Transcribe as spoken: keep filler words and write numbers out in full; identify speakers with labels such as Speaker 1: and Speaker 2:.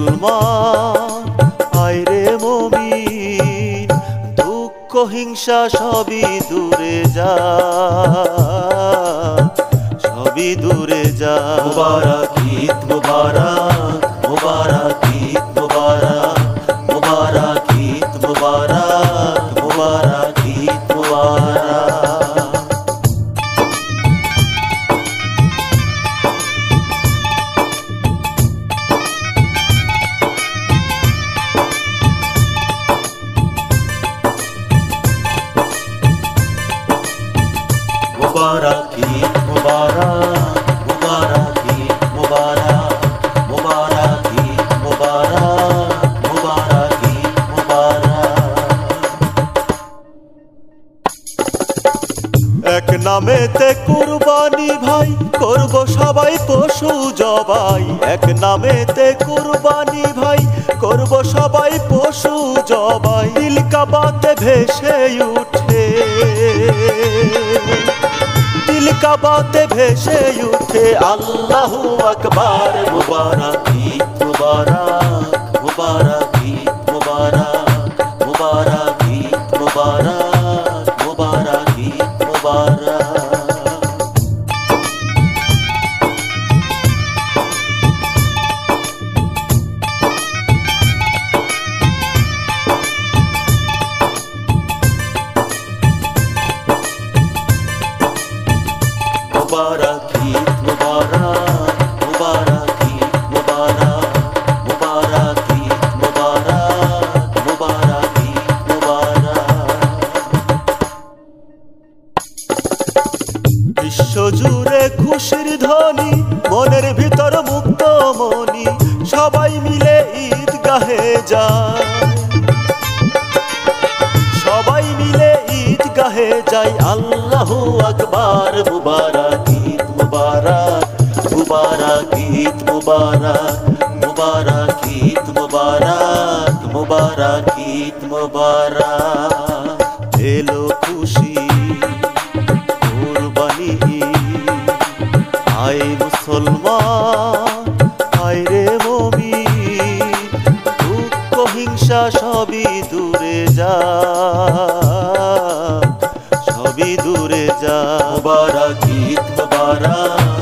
Speaker 1: মুসলমান আইরে মুমিন, দুঃখ হিংসা সবই দূরে যা, সবই দূরে যা।
Speaker 2: মুবারক ঈদ মুবারক, মুবারক ঈদ মুবারক, মুবারক ঈদ মুবারক, মুবারক ঈদ মুবারক। মুবারক ঈদ মুবারক, মুবারক ঈদ মুবারক, মুবারক ঈদ মুবারক, মুবারক ঈদ মুবারক।
Speaker 1: এক নামেতে কুরবানি ভাই করব সবাই পশু জবাই, এক নামেতে কুরবানি ভাই করব সবাই পশু জবাই। দিল কাবাতে ভেসে উঠে, দিল কাবাতে ভেসে উঠে আল্লাহু আকবার।
Speaker 2: মুবারক ঈদ মুবারক, মুবারক ঈদ মুবারক, মুবারক ঈদ মুবারক, মুবারক ঈদ মুবারক। মুবারক ঈদ মুবারক, মুবারক ঈদ মুবারক, মুবারক ঈদ মুবারক, মুবারক ঈদ মুবারক।
Speaker 1: বিশ্বজুড়ে খুশির ধ্বনি, মনের ভিতর মুক্ত মনি, সবাই মিলে ঈদগাহে যায়, সবাই মিলে ঈদগাহে যাই। আল্লাহু আকবার।
Speaker 2: মুবারক ঈদ মুবারক, মুবারক ঈদ মুবারক, মুবারক ঈদ মুবারক, মুবারক ঈদ মুবারক।
Speaker 1: এলো খুশি কুরবানি ঈদ, আয় মুসলমান আইরে মুমিন, দুঃখ হিংসা সবই দূরে যা, সবই দূরে যা।
Speaker 2: মুবারক ঈদ মুবারক,